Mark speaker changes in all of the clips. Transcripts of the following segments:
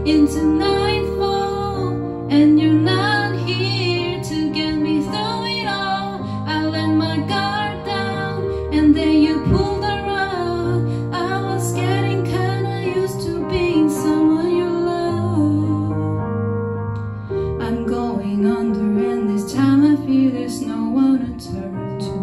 Speaker 1: into nightfall, and you're not here to get me through it all. I let my guard down, and then you pulled the rug. I was getting kinda used to being someone you love. I'm going under, and this time I feel there's no one to turn to.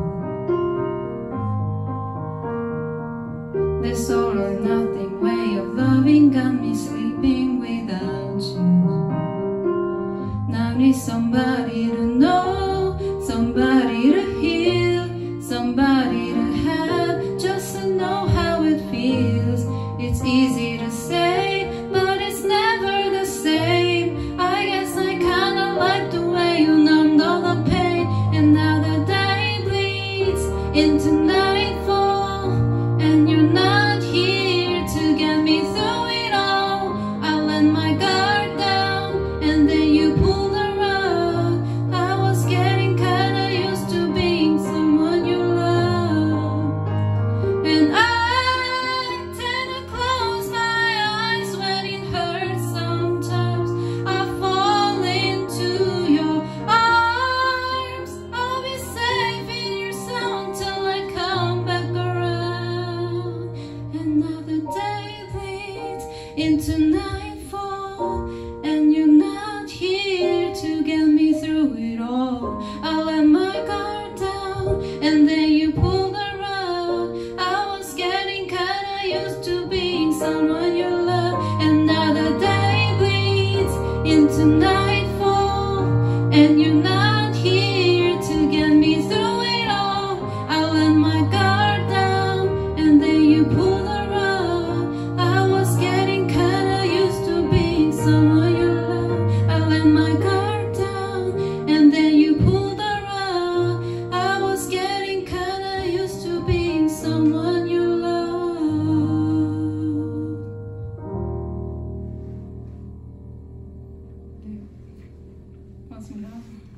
Speaker 1: This all or nothing way of loving got me sleeping without you. Now I need somebody to know, somebody to heal, somebody to have, just to know how it feels. It's easy to say, but it's never the same. I guess I kinda like the way you numbed all the pain. And now the day bleeds into nightfall, and you're not here to get me through it all. I let my guard down, and then you pulled the rug. I was getting kinda used to being someone you love. And I tend to close my eyes when it hurts sometimes. I fall into your arms. I'll be safe in your sound till I come back around. And now the day bleeds into nightfall, and you're not here to get me through it all. I let my guard down, and then you pulled the rug. I was getting kinda used to being someone you love. And now the day bleeds into nightfall, and you're not here to get me through it all. I let my guard down, and then you pulled the rug. I was getting kinda used to being someone you love. I let my guard down, and then you pulled the rug. I was getting kinda used to being someone you love. 고맙습니다.